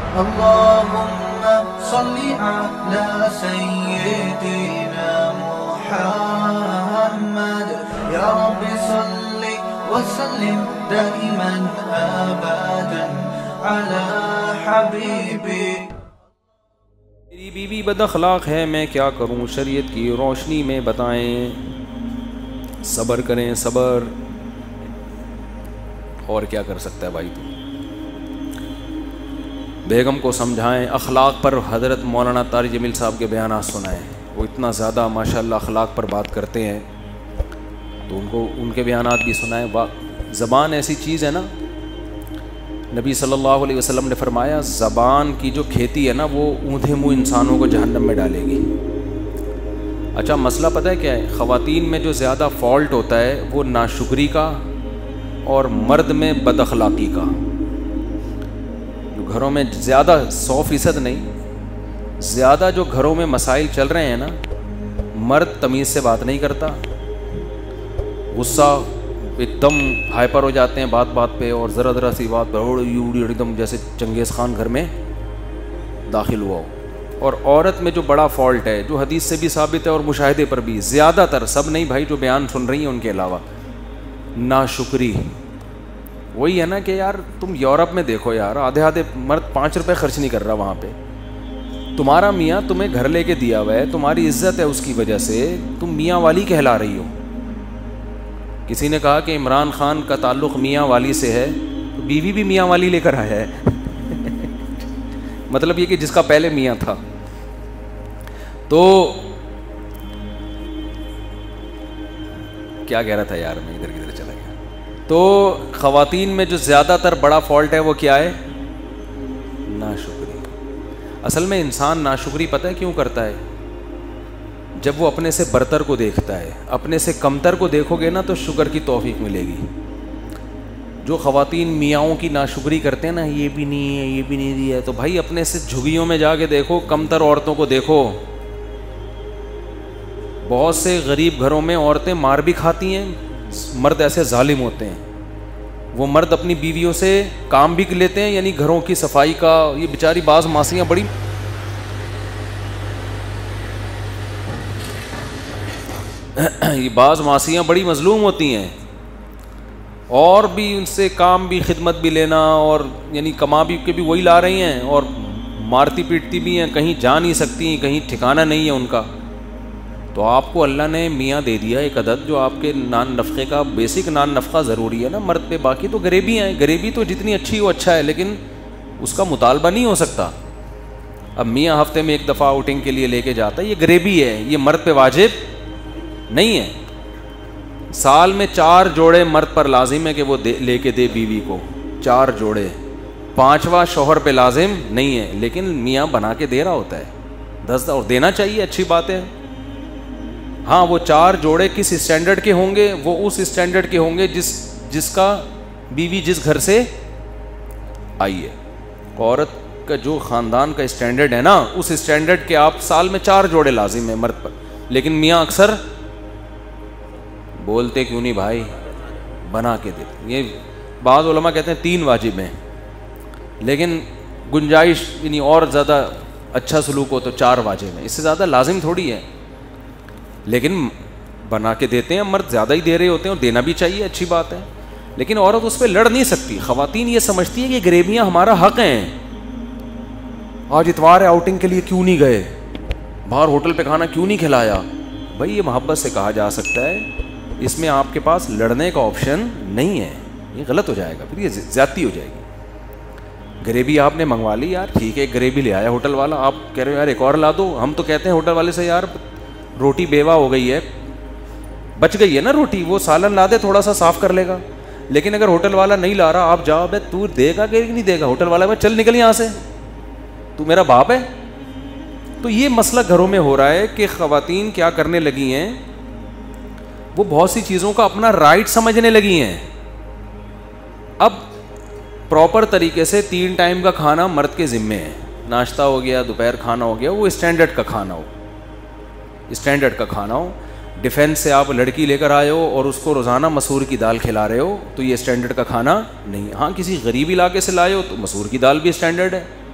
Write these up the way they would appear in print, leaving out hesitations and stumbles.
अल्लाहुम्मा सल्ली अला सय्यिदिना मुहम्मद या रब्बि सल्ली व सल्लिम दाइमन अबदन अला हबीबी। मेरी बीवी बदअखलाक है, मैं क्या करूं? शरीयत की रोशनी में बताएं। सब्र करें, सब्र। और क्या कर सकता है भाई? तू बेगम को समझाएं। अखलाक पर हज़रत मौलाना तारिक जमील साहब के बयानात सुनाएं। वो इतना ज़्यादा माशाअल्लाह अखलाक पर बात करते हैं, तो उनको उनके बयानात भी सुनाएं। ज़बान ऐसी चीज़ है ना, नबी सल्लल्लाहु अलैहि वसल्लम ने फरमाया ज़बान की जो खेती है ना, वो ऊँधे मुँह इंसानों को जहन्नम में डालेगी। अच्छा, मसला पता है क्या है? ख़वातीन में जो ज़्यादा फॉल्ट होता है वो नाशुक्री का और मर्द में बदअखलाक़ी का। जो घरों में ज़्यादा 100% नहीं, ज़्यादा जो घरों में मसाइल चल रहे हैं ना, मर्द तमीज़ से बात नहीं करता, गुस्सा एकदम हाइपर हो जाते हैं बात बात पे, और ज़रा ज़रा सी बात पर एकदम जैसे चंगेज़ खान घर में दाखिल हुआ हो। और औरत में जो बड़ा फॉल्ट है, जो हदीस से भी साबित है और मुशाहिदे पर भी, ज़्यादातर, सब नहीं भाई, जो बयान सुन रही हैं उनके अलावा, नाशुक्री। वही है ना कि यार तुम यूरोप में देखो यार, आधे आधे मर्द 5 रुपये खर्च नहीं कर रहा वहाँ पे। तुम्हारा मियाँ तुम्हें घर लेके दिया हुआ है, तुम्हारी इज्जत है, उसकी वजह से तुम मियाँ वाली कहला रही हो। किसी ने कहा कि इमरान खान का ताल्लुक़ मियाँ वाली से है, तो बीवी भी मियाँ वाली लेकर आया है। मतलब ये कि जिसका पहले मियाँ था। तो क्या कह रहा था यार, मैं इधर किधर चला गया। तो ख़वातीन में जो ज़्यादातर बड़ा फॉल्ट है वो क्या है? नाशुक्री। असल में इंसान नाशुक्री पता है क्यों करता है? जब वो अपने से बरतर को देखता है। अपने से कमतर को देखोगे ना तो शुक्र की तौफीक मिलेगी। जो ख़वातीन मियाँओं की नाशुक्री करते हैं ना, ये भी नहीं है, ये भी नहीं दिया है, तो भाई अपने से झुग्गियों में जाके देखो, कमतर औरतों को देखो। बहुत से गरीब घरों में औरतें मार भी खाती हैं, मर्द ऐसे जालिम होते हैं। वो मर्द अपनी बीवियों से काम भी लेते हैं, यानी घरों की सफाई का। ये बेचारी बाज़ मासियाँ बड़ी ये बाज़ मासियाँ बड़ी मजलूम होती हैं, और भी उनसे काम भी, खिदमत भी लेना, और यानी कमा भी के भी वही ला रही हैं, और मारती पीटती भी हैं, कहीं जा नहीं सकती, कहीं ठिकाना नहीं है उनका। तो आपको अल्लाह ने मियाँ दे दिया एक अदद, जो आपके नान नफ़क़े का बेसिक नान नफ़क़ा ज़रूरी है ना मर्द पे। बाकी तो गरीबी है, गरीबी तो जितनी अच्छी हो अच्छा है, लेकिन उसका मुतालबा नहीं हो सकता। अब मियाँ हफ्ते में एक दफ़ा आउटिंग के लिए लेके जाता है, ये गरीबी है, ये मर्द पे वाजिब नहीं है। साल में 4 जोड़े मर्द पर लाजिम है कि वो लेके दे बीवी को, 4 जोड़े। 5वां शौहर पे लाजिम नहीं है, लेकिन मियाँ बना के दे रहा होता है 10, और देना चाहिए, अच्छी बात है। हाँ, वो 4 जोड़े किस स्टैंडर्ड के होंगे? वो उस स्टैंडर्ड के होंगे जिसका बीवी जिस घर से आई है। औरत का जो ख़ानदान का स्टैंडर्ड है ना, उस स्टैंडर्ड के आप साल में 4 जोड़े लाजिम है मर्द पर। लेकिन मियाँ अक्सर बोलते क्यों नहीं भाई, बना के दे। ये बाज़ उलमा कहते हैं 3 वाजिब हैं, लेकिन गुंजाइश यानी और ज़्यादा अच्छा सलूक हो तो 4 वाजिब हैं, इससे ज़्यादा लाजिम थोड़ी है। लेकिन बना के देते हैं मर्द, ज़्यादा ही दे रहे होते हैं, और देना भी चाहिए, अच्छी बात है। लेकिन औरत उस पर लड़ नहीं सकती। ख़वातीन ये समझती है कि गरीबियाँ हमारा हक़ हैं। आज इतवार है, आउटिंग के लिए क्यों नहीं गए, बाहर होटल पे खाना क्यों नहीं खिलाया? भाई ये मोहब्बत से कहा जा सकता है, इसमें आपके पास लड़ने का ऑप्शन नहीं है। ये गलत हो जाएगा, फिर ये ज़्यादती हो जाएगी। गरीबी आपने मंगवा ली यार, ठीक है, गरीबी ले आया होटल वाला, आप कह रहे हो यार एक और ला दो। हम तो कहते हैं होटल वाले से यार रोटी बेवा हो गई है, बच गई है ना रोटी, वो सालन ला दे, थोड़ा सा साफ़ कर लेगा। लेकिन अगर होटल वाला नहीं ला रहा, आप जाओ, भाई तू देगा कि नहीं देगा? होटल वाला में चल निकल यहाँ से, तू मेरा बाप है। तो ये मसला घरों में हो रहा है कि ख़वातीन क्या करने लगी हैं, वो बहुत सी चीज़ों का अपना राइट समझने लगी हैं। अब प्रॉपर तरीके से 3 टाइम का खाना मर्द के ज़िम्मे है। नाश्ता हो गया, दोपहर खाना हो गया, वो स्टैंडर्ड का खाना हो, स्टैंडर्ड का खाना हो। डिफेंस से आप लड़की लेकर आए हो और उसको रोज़ाना मसूर की दाल खिला रहे हो, तो ये स्टैंडर्ड का खाना नहीं। हाँ, किसी गरीब इलाके से लाए हो तो मसूर की दाल भी स्टैंडर्ड है,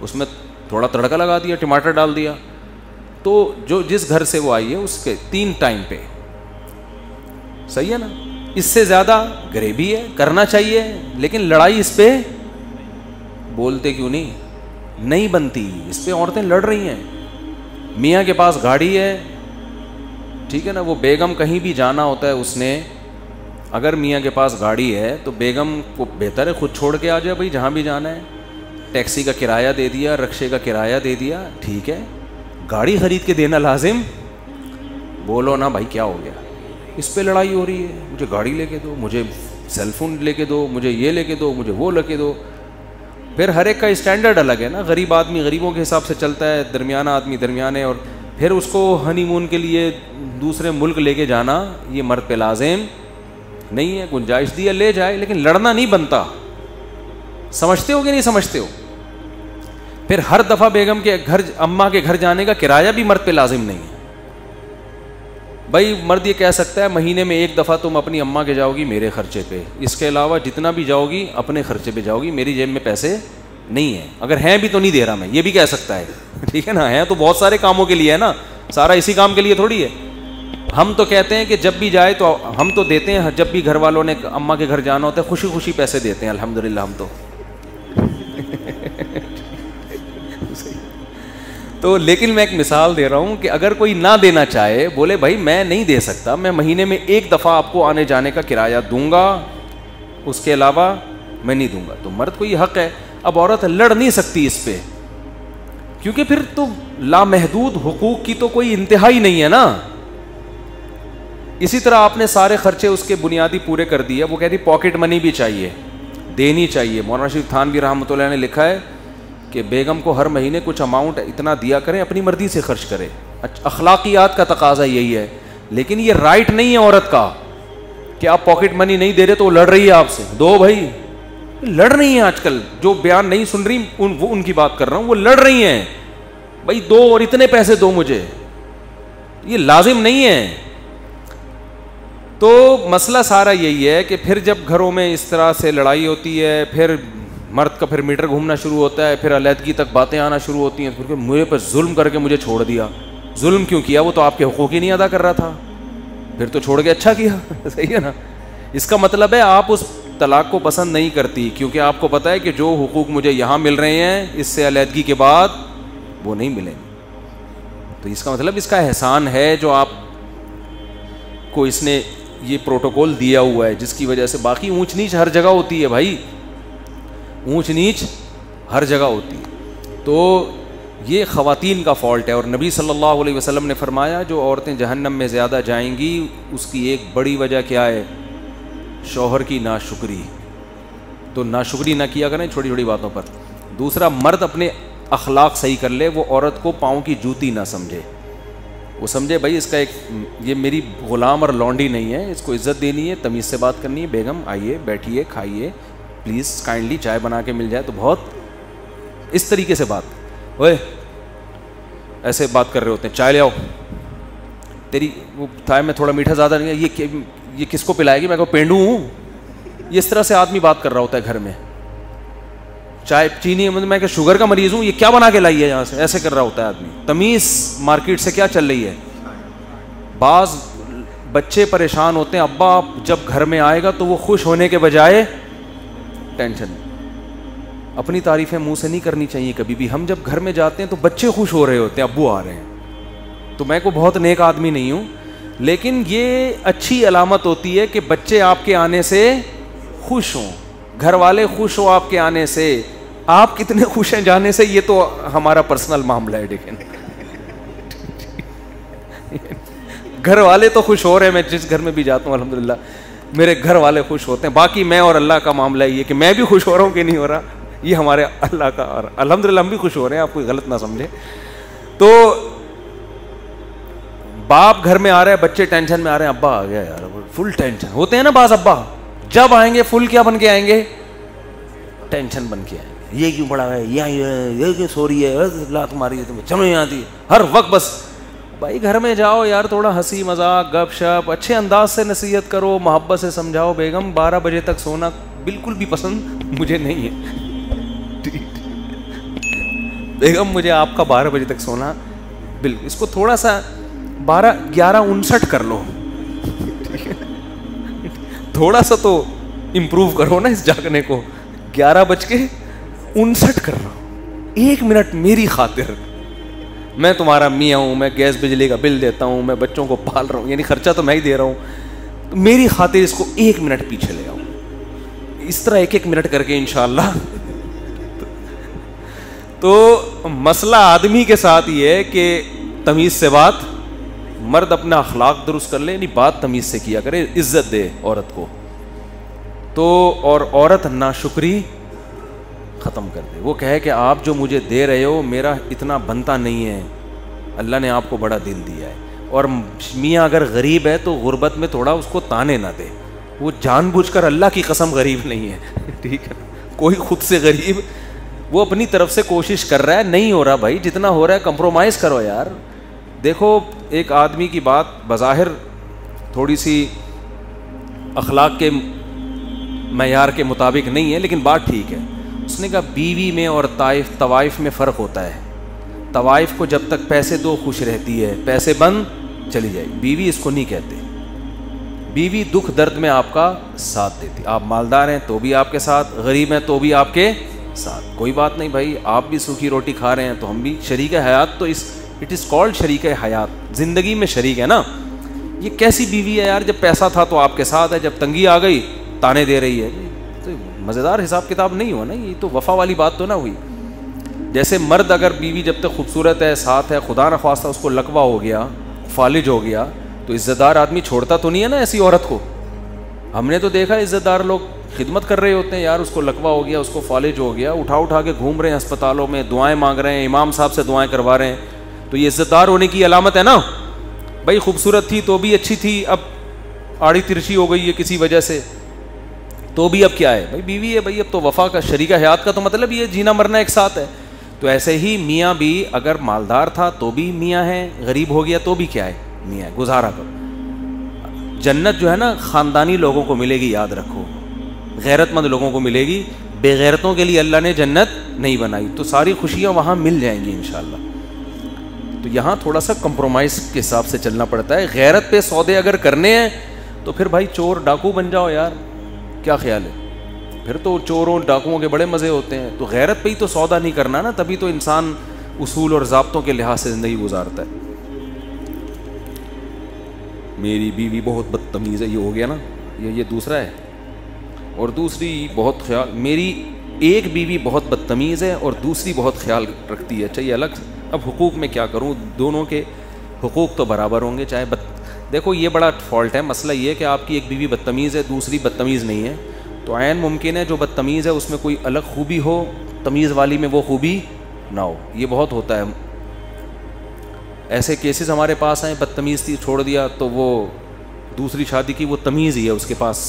उसमें थोड़ा तड़का लगा दिया, टमाटर डाल दिया। तो जो जिस घर से वो आई है उसके 3 टाइम पे, सही है ना। इससे ज़्यादा ग्रेवी है, करना चाहिए, लेकिन लड़ाई इस पे बोलते क्यों नहीं बनती। इस पे औरतें लड़ रही हैं। मियाँ के पास गाड़ी है, ठीक है ना, वो बेगम कहीं भी जाना होता है उसने, अगर मियाँ के पास गाड़ी है तो बेगम को बेहतर है खुद छोड़ के आ जाए भाई, जहाँ भी जाना है। टैक्सी का किराया दे दिया, रिक्शे का किराया दे दिया, ठीक है। गाड़ी खरीद के देना लाजिम, बोलो ना भाई क्या हो गया, इस पे लड़ाई हो रही है, मुझे गाड़ी लेके दो, मुझे सेलफोन लेके दो, मुझे ये लेके दो, मुझे वो लेके दो। फिर हर एक का स्टैंडर्ड अलग है ना। गरीब आदमी गरीबों के हिसाब से चलता है, दरमियाना आदमी दरमियाने, और फिर उसको हनीमून के लिए दूसरे मुल्क लेके जाना ये मर्द पे लाजिम नहीं है। गुंजाइश दी है ले जाए, लेकिन लड़ना नहीं बनता। समझते हो कि नहीं समझते हो। फिर हर दफ़ा बेगम के घर, अम्मा के घर जाने का किराया भी मर्द पे लाजिम नहीं है भाई। मर्द ये कह सकता है महीने में 1 दफ़ा तुम अपनी अम्मा के जाओगी मेरे खर्चे पे, इसके अलावा जितना भी जाओगी अपने खर्चे पे जाओगी, मेरी जेब में पैसे नहीं है, अगर हैं भी तो नहीं दे रहा मैं, ये भी कह सकता है, ठीक है ना। है तो बहुत सारे कामों के लिए है ना, सारा इसी काम के लिए थोड़ी है। हम तो कहते हैं कि जब भी जाए तो हम तो देते हैं, जब भी घर वालों ने अम्मा के घर जाना होता है खुशी खुशी पैसे देते हैं, अल्हम्दुलिल्लाह हम तो लेकिन मैं एक मिसाल दे रहा हूँ कि अगर कोई ना देना चाहे, बोले भाई मैं नहीं दे सकता, मैं महीने में 1 दफ़ा आपको आने जाने का किराया दूंगा, उसके अलावा मैं नहीं दूंगा, तो मर्द को ये हक है। अब औरत लड़ नहीं सकती इस पे, क्योंकि फिर तो लामहदूद हुकूक की तो कोई इंतहा ही नहीं है ना। इसी तरह आपने सारे खर्चे उसके बुनियादी पूरे कर दिए, वो कहती पॉकेट मनी भी चाहिए, देनी चाहिए। मौलाना शरीफ थानवी रहमतुल्लाह ने लिखा है कि बेगम को हर महीने कुछ अमाउंट इतना दिया करें, अपनी मर्जी से खर्च करें। अखलाकियात का तकाजा यही है, लेकिन ये राइट नहीं है औरत का कि आप पॉकेट मनी नहीं दे रहे तो वो लड़ रही है आपसे। दो भाई, लड़ रही हैं आजकल, जो बयान नहीं सुन रही वो उनकी बात कर रहा हूं, वो लड़ रही हैं भाई, दो और इतने पैसे दो मुझे, ये लाजिम नहीं है। तो मसला सारा यही है कि फिर जब घरों में इस तरह से लड़ाई होती है, फिर मर्द का फिर मीटर घूमना शुरू होता है, फिर अलहदगी तक बातें आना शुरू होती हैं, फिर मुझे पर जुल्म करके मुझे छोड़ दिया। जुल्म क्यों किया, वो तो आपके हुकूक ही नहीं अदा कर रहा था, फिर तो छोड़ के अच्छा किया सही है ना। इसका मतलब है आप उस तलाक को पसंद नहीं करती, क्योंकि आपको पता है कि जो हुकूक मुझे यहाँ मिल रहे हैं इससे अलहदगी के बाद वो नहीं मिलेंगे। तो इसका मतलब इसका एहसान है जो आप को इसने ये प्रोटोकॉल दिया हुआ है, जिसकी वजह से बाकी ऊंच नीच हर जगह होती है भाई, ऊंच नीच हर जगह होती है। तो ये ख़वातीन का फ़ॉल्ट है। और नबी सल्लल्लाहु अलैहि वसल्लम ने फरमाया जो औरतें जहन्नम में ज़्यादा जाएंगी उसकी एक बड़ी वजह क्या है, शौहर की नाशुक्री। तो नाशुक्री ना किया करें छोटी छोटी बातों पर। दूसरा, मर्द अपने अखलाक सही कर ले, वो औरत को पाँव की जूती ना समझे, वो समझे भाई इसका एक, ये मेरी ग़ुलाम और लौंडी नहीं है, इसको इज़्ज़त देनी है, तमीज़ से बात करनी है। बेगम आइए, बैठिए, खाइए, प्लीज़ काइंडली चाय बना के मिल जाए, तो बहुत इस तरीके से बात, ओए ऐसे बात कर रहे होते हैं, चाय ले आओ, तेरी वो चाय में थोड़ा मीठा ज़्यादा नहीं है, ये किसको पिलाएगी, मैं को पेंडू हूँ। ये इस तरह से आदमी बात कर रहा होता है घर में, चाय चीनी मतलब मैं क्या शुगर का मरीज़ हूँ, ये क्या बना के लाई है यहाँ से, ऐसे कर रहा होता है आदमी। तमीज़ मार्केट से क्या चल रही है। बाज़ बच्चे परेशान होते हैं, अब्बा जब घर में आएगा तो वो खुश होने के बजाय टेंशन। अपनी तारीफ़ें मुंह से नहीं करनी चाहिए कभी भी। हम जब घर में जाते हैं तो बच्चे खुश हो रहे होते हैं, अब्बू आ रहे हैं। तो मैं को बहुत नेक आदमी नहीं हूँ, लेकिन ये अच्छी अलामत होती है कि बच्चे आपके आने से खुश हों, घर वाले खुश हो आपके आने से। आप कितने खुश हैं जाने से, ये तो हमारा पर्सनल मामला है, लेकिन घर वाले तो खुश हो रहे हैं। मैं जिस घर में भी जाता हूँ अल्हम्दुलिल्लाह मेरे घर वाले खुश होते हैं। बाकी मैं और अल्लाह का मामला ये कि मैं भी खुश हो रहा हूँ कि नहीं हो रहा, ये हमारे अल्लाह का, और अल्हम्दुलिल्लाह हम भी खुश हो रहे हैं, आप कोई गलत ना समझे। तो बाप घर में आ रहे हैं, बच्चे टेंशन में आ रहे हैं, अब्बा आ गया यार, फुल टेंशन होते हैं ना बाज अब्बा, जब आएंगे फुल क्या बन के आएंगे, टेंशन बन के आएंगे। ये क्यों पड़ा है, ये क्यों सो रही है, लात मारी है तुम्हें, चलो यहाँ आती हर वक्त। बस भाई घर में जाओ यार, थोड़ा हंसी मजाक गपशप अच्छे अंदाज से नसीहत करो, मोहब्बत से समझाओ। बेगम 12 बजे तक सोना बिल्कुल भी पसंद मुझे नहीं है। बेगम मुझे आपका 12 बजे तक सोना बिल्कुल, इसको थोड़ा सा 11:59 कर लो, थोड़ा सा तो इम्प्रूव करो ना इस जागने को। 11:59 कर लो, 1 मिनट मेरी खातिर। मैं तुम्हारा मियाँ हूँ, मैं गैस बिजली का बिल देता हूँ, मैं बच्चों को पाल रहा हूँ, यानी खर्चा तो मैं ही दे रहा हूँ, तो मेरी खातिर इसको 1 मिनट पीछे ले आओ। इस तरह 1-1 मिनट करके इंशाअल्लाह। तो मसला आदमी के साथ ये है कि तमीज़ से बात, मर्द अपना अखलाक दुरुस्त कर ले, यानी बात तमीज़ से किया करे, इज्जत दे औरत को। तो और औरत नाशुक्री ख़त्म कर दे, वो कहे कि आप जो मुझे दे रहे हो मेरा इतना बनता नहीं है, अल्लाह ने आपको बड़ा दिल दिया है। और मियाँ अगर गरीब है तो गुर्बत में थोड़ा उसको ताने ना दे, वो जानबूझकर अल्लाह की कसम गरीब नहीं है, ठीक है। कोई खुद से गरीब, वो अपनी तरफ से कोशिश कर रहा है, नहीं हो रहा भाई, जितना हो रहा है कंप्रोमाइज़ करो यार। देखो एक आदमी की बात बज़ाहिर थोड़ी सी अखलाक के मयार के मुताबिक नहीं है, लेकिन बात ठीक है। उसने कहा बीवी में और तवाइफ में फ़र्क होता है। तवाइफ को जब तक पैसे दो खुश रहती है, पैसे बंद चली जाएगी। बीवी इसको नहीं कहते, बीवी दुख दर्द में आपका साथ देती। आप मालदार हैं तो भी आपके साथ, गरीब हैं तो भी आपके साथ, कोई बात नहीं भाई, आप भी सूखी रोटी खा रहे हैं तो हम भी शरीक हयात, तो इट इज़ कॉल्ड शरीक हयात, ज़िंदगी में शरीक है ना। ये कैसी बीवी है यार, जब पैसा था तो आपके साथ है, जब तंगी आ गई ताने दे रही है, तो मज़ेदार हिसाब किताब नहीं हुआ ना, ये तो वफ़ा वाली बात तो ना हुई। जैसे मर्द अगर बीवी जब तक खूबसूरत है, साथ है, खुदा न ख्वास्ता उसको लकवा हो गया, फालिज हो गया, तो इज़्ज़तदार आदमी छोड़ता तो नहीं है ना ऐसी औरत को। हमने तो देखा इज़्ज़तदार लोग खिदमत कर रहे होते हैं, यार उसको लकवा हो गया, उसको फालिज हो गया, उठा उठा के घूम रहे हैं अस्पतालों में, दुआएं मांग रहे हैं, इमाम साहब से दुआएं करवा रहे हैं। तो ये इज़्ज़तदार होने की अलामत है ना भाई। खूबसूरत थी तो भी अच्छी थी, अब आड़ी तिरछी हो गई है किसी वजह से, तो भी अब क्या है भाई, बीवी है भाई, अब तो वफ़ा का शरीका हयात का तो मतलब ये जीना मरना एक साथ है। तो ऐसे ही मियाँ भी अगर मालदार था तो भी मियाँ है, गरीब हो गया तो भी क्या है, मियाँ है, गुजारा करो। जन्नत जो है ना ख़ानदानी लोगों को मिलेगी, याद रखो, गैरतमंद लोगों को मिलेगी, बेगैरतों के लिए अल्लाह ने जन्नत नहीं बनाई। तो सारी खुशियाँ वहाँ मिल जाएंगी इंशाअल्लाह। तो यहाँ थोड़ा सा कंप्रोमाइज़ के हिसाब से चलना पड़ता है। गैरत पे सौदे अगर करने हैं तो फिर भाई चोर डाकू बन जाओ यार, क्या ख्याल है, फिर तो चोरों डाकुओं के बड़े मज़े होते हैं। तो गैरत पे ही तो सौदा नहीं करना ना, तभी तो इंसान उसूल और ज़ाब्तों के लिहाज से ज़िंदगी गुजारता है। मेरी बीवी बहुत बदतमीज़ है, ये हो गया ना, ये दूसरा है। और दूसरी बहुत ख्याल, मेरी एक बीवी बहुत बदतमीज़ है और दूसरी बहुत ख्याल रखती है, चाहिए अलग। अब हुकूक में क्या करूँ, दोनों के हुकूक तो बराबर होंगे, चाहे देखो ये बड़ा फॉल्ट है। मसला ये है कि आपकी एक बीवी बदतमीज़ है, दूसरी बदतमीज़ नहीं है, तो ऐन मुमकिन है जो बदतमीज़ है उसमें कोई अलग खूबी हो, तमीज़ वाली में वो खूबी ना हो। ये बहुत होता है, ऐसे केसेस हमारे पास आए, बदतमीज़ थी छोड़ दिया, तो वो दूसरी शादी की, वो तमीज़ ही है उसके पास,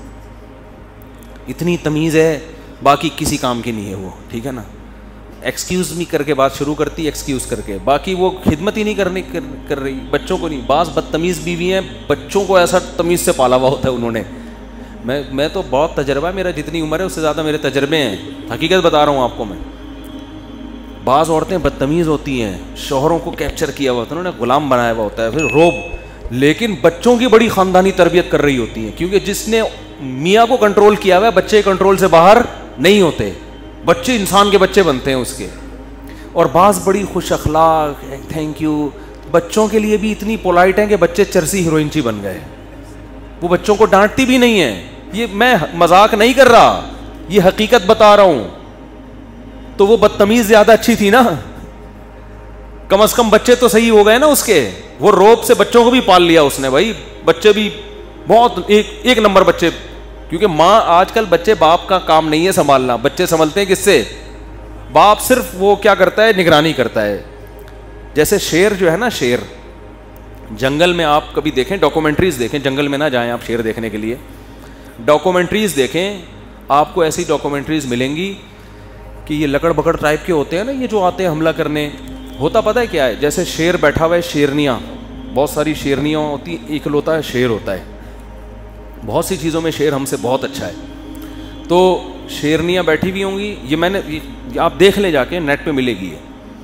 इतनी तमीज़ है बाकी किसी काम की नहीं है वो, ठीक है ना। एक्सक्यूज़ मी करके बात शुरू करती, एक्सक्यूज़ करके, बाकी वो खिदमत ही नहीं कर रही, बच्चों को नहीं। बाज़ बदतमीज़ बीवी हैं, बच्चों को ऐसा तमीज़ से पाला हुआ होता है उन्होंने। मैं तो बहुत तजर्बा है मेरा, जितनी उम्र है उससे ज़्यादा मेरे तजर्बे हैं, हकीकत बता रहा हूँ आपको मैं। बाज़ औरतें बदतमीज़ होती हैं, शौहरों को कैप्चर किया हुआ होता है, उन्होंने ग़ुलाम बनाया हुआ होता है, फिर रोब, लेकिन बच्चों की बड़ी ख़ानदानी तरबियत कर रही होती हैं, क्योंकि जिसने मियाँ को कंट्रोल किया हुआ है, बच्चे कंट्रोल से बाहर नहीं होते, बच्चे इंसान के बच्चे बनते हैं उसके। और बाज़ बड़ी खुश अखलाक, थैंक यू, बच्चों के लिए भी इतनी पोलाइट हैं कि बच्चे चर्सी हीरोइनची बन गए, वो बच्चों को डांटती भी नहीं है। ये मैं मजाक नहीं कर रहा, ये हकीकत बता रहा हूं। तो वो बदतमीज ज्यादा अच्छी थी ना, कम से कम बच्चे तो सही हो गए ना उसके। वो रोब से बच्चों को भी पाल लिया उसने भाई, बच्चे भी बहुत एक नंबर बच्चे, क्योंकि माँ आजकल बच्चे, बाप का काम नहीं है संभालना, बच्चे संभलते हैं किससे, बाप सिर्फ वो क्या करता है, निगरानी करता है। जैसे शेर जो है ना, शेर जंगल में, आप कभी देखें, डॉक्यूमेंट्रीज देखें, जंगल में ना जाएं आप शेर देखने के लिए, डॉक्यूमेंट्रीज देखें, आपको ऐसी डॉक्यूमेंट्रीज मिलेंगी कि ये लकड़ बकड़ टाइप के होते हैं ना, ये जो आते हैं हमला करने। होता पता है क्या है, जैसे शेर बैठा हुआ है, शेरनियाँ, बहुत सारी शेरनियाँ होती, इकलौता है शेर होता है, बहुत सी चीज़ों में शेर हमसे बहुत अच्छा है। तो शेरनियाँ बैठी हुई होंगी, ये मैंने आप देख ले जाके, नेट पे मिलेगी ये।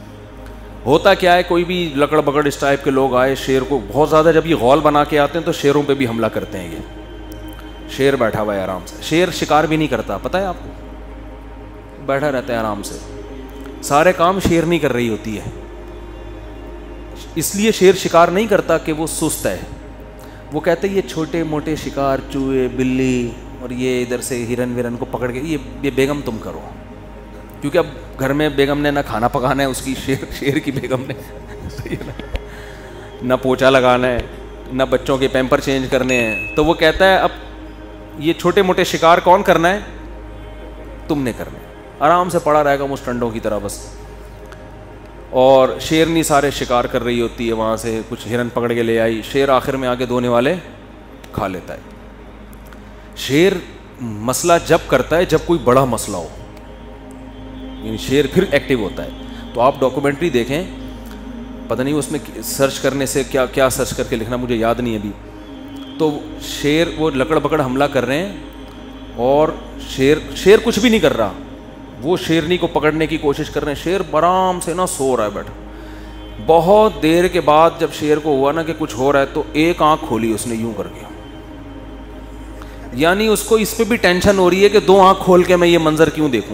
होता क्या है, कोई भी लकड़ बकड़ इस टाइप के लोग आए, शेर को बहुत ज़्यादा जब ये गौल बना के आते हैं तो शेरों पे भी हमला करते हैं। ये शेर बैठा हुआ है आराम से, शेर शिकार भी नहीं करता, पता है आपको, बैठा रहता है आराम से, सारे काम शेर नहीं कर रही होती है। इसलिए शेर शिकार नहीं करता कि वो सुस्त है। वो कहते हैं ये छोटे मोटे शिकार, चूहे, बिल्ली और ये इधर से हिरन विरन को पकड़ के ये बेगम तुम करो, क्योंकि अब घर में बेगम ने ना खाना पकाना है उसकी, शेर की बेगम ने सही है ना पोछा लगाना है, ना बच्चों के पैम्पर चेंज करने हैं। तो वो कहता है अब ये छोटे मोटे शिकार कौन करना है, तुमने करना है। आराम से पड़ा रहेगा मुझ टंडों की तरह बस। और शेरनी सारे शिकार कर रही होती है, वहाँ से कुछ हिरन पकड़ के ले आई, शेर आखिर में आके धोने वाले खा लेता है। शेर मसला जब करता है जब कोई बड़ा मसला हो, यानी शेर फिर एक्टिव होता है। तो आप डॉक्यूमेंट्री देखें, पता नहीं उसमें सर्च करने से क्या क्या सर्च करके लिखना मुझे याद नहीं अभी, तो शेर वो लकड़ पकड़ हमला कर रहे हैं और शेर कुछ भी नहीं कर रहा, वो शेरनी को पकड़ने की कोशिश कर रहे हैं। शेर आराम से ना सो रहा है बैठा। बहुत देर के बाद जब शेर को हुआ ना कि कुछ हो रहा है तो एक आंख खोली उसने यूं करके, यानी उसको इस पे भी टेंशन हो रही है कि दो आंख खोल के मैं ये मंजर क्यों देखूं।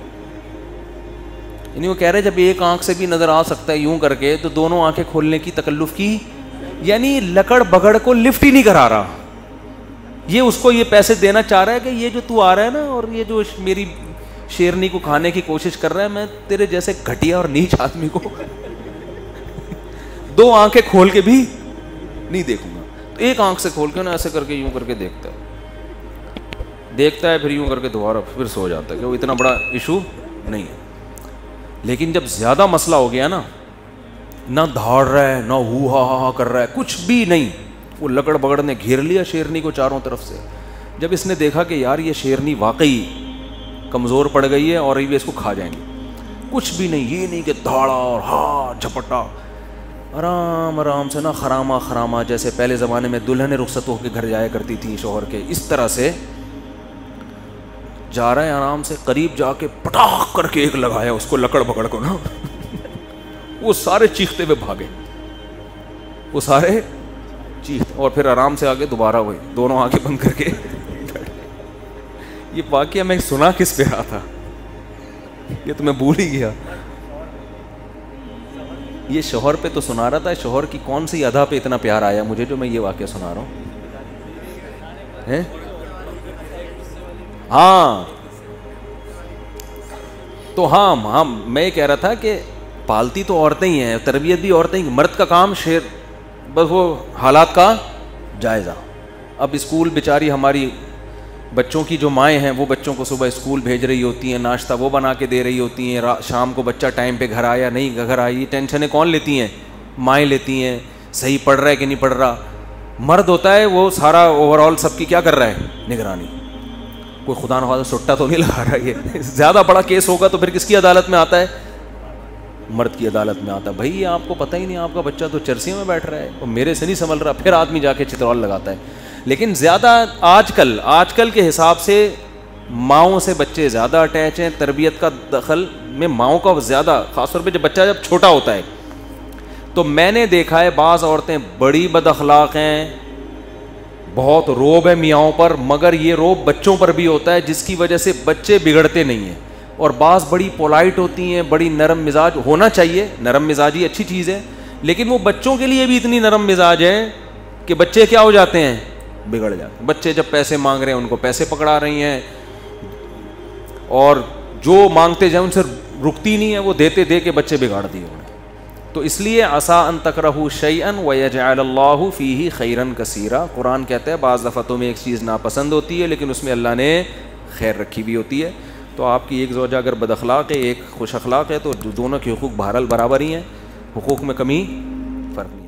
यानी वो कह रहे जब एक आंख से भी नजर आ सकता है यूं करके तो दोनों आंखें खोलने की तकल्लुफ की, यानी लकड़ बगड़ को लिफ्ट ही नहीं करा रहा। ये उसको ये पैसे देना चाह रहा है कि ये जो तू आ रहा है ना और ये जो मेरी शेरनी को खाने की कोशिश कर रहा है, मैं तेरे जैसे घटिया और नीच आदमी को दो आंखें खोल के भी नहीं देखूंगा। तो एक आंख से खोल के ना ऐसे करके यूं करके देखता है फिर यूं करके दोबारा फिर सो जाता है कि वो इतना बड़ा इशू नहीं है। लेकिन जब ज्यादा मसला हो गया ना दौड़ रहा है, ना हू हा कर रहा है, कुछ भी नहीं, वो लकड़ बगड़ ने घेर लिया शेरनी को चारों तरफ से। जब इसने देखा कि यार ये शेरनी वाकई कमज़ोर पड़ गई है और ये इसको खा जाएंगे, कुछ भी नहीं, ये नहीं कि दौड़ा और हा झपटा, आराम आराम से ना खरामा खरामा, जैसे पहले ज़माने में दुल्हनें रुखसत होकर घर जाया करती थी शोहर के, इस तरह से जा रहा है आराम से। करीब जाके पटाख करके एक लगाया उसको लकड़ पकड़ को ना वो सारे चीखते हुए भागे, वो सारे चीखते, और फिर आराम से आगे दोबारा वही दोनों आंखें बंद करके ये वाकया मैं सुना किस पे रहा था, ये तो मैं भूल ही गया। ये शोहर पे तो सुना रहा था, शोहर की कौन सी अदा पे इतना प्यार आया मुझे जो मैं ये वाकया सुना रहा हूं है। हाँ तो हाँ मैं कह रहा था कि पालती तो औरतें ही हैं, तरबियत भी औरतें ही, मर्द का काम शेर बस वो हालात का जायज़ा। अब स्कूल बेचारी हमारी बच्चों की जो माएँ हैं वो बच्चों को सुबह स्कूल भेज रही होती हैं, नाश्ता वो बना के दे रही होती हैं, शाम को बच्चा टाइम पे घर आया नहीं घर आई, टेंशनें कौन लेती हैं, माएँ लेती हैं, सही पढ़ रहा है कि नहीं पढ़ रहा। मर्द होता है वो सारा ओवरऑल सबकी क्या कर रहा है, निगरानी। कोई खुदा न खासा सुट्टा तो नहीं लगा रहा है। ज़्यादा बड़ा केस होगा तो फिर किसकी अदालत में आता है, मर्द की अदालत में आता है। भाई ये आपको पता ही नहीं, आपका बच्चा तो चर्सी में बैठ रहा है और मेरे से नहीं संभल रहा, फिर आदमी जाके चित्रौल लगाता है। लेकिन ज़्यादा आजकल के हिसाब से माओं से बच्चे ज़्यादा अटैच हैं, तरबियत का दखल में माओं का ज़्यादा, ख़ासतौर पे जब बच्चा जब छोटा होता है। तो मैंने देखा है बाज़ औरतें बड़ी बदअखलाक हैं, बहुत रोब है मियाँओं पर, मगर ये रोब बच्चों पर भी होता है जिसकी वजह से बच्चे बिगड़ते नहीं हैं। और बाज़ बड़ी पोलाइट होती हैं, बड़ी नरम मिजाज होना चाहिए, नरम मिजाजी अच्छी चीज़ है, लेकिन वो बच्चों के लिए भी इतनी नरम मिजाज है कि बच्चे क्या हो जाते हैं, बिगड़ जाते हैं। बच्चे जब पैसे मांग रहे हैं उनको पैसे पकड़ा रही हैं और जो मांगते जाए उनसे रुकती नहीं है, वो देते दे के बच्चे बिगाड़ दिए उन्हें। तो इसलिए असा अन तकरहू शैअन व यजअलल्लाहु फीही खैरन कसीरा। कुरान कहता है बाज़ दफ़ा तुम्हें एक चीज़ नापसंद होती है लेकिन उसमें अल्लाह ने खैर रखी हुई होती है। तो आपकी एक ज़ौजा अगर बदअखलाक है, एक खुश अखलाक है, तो दोनों के हुकूक बहरहाल बराबर ही हैं, हुकूक में कमी फ़र्क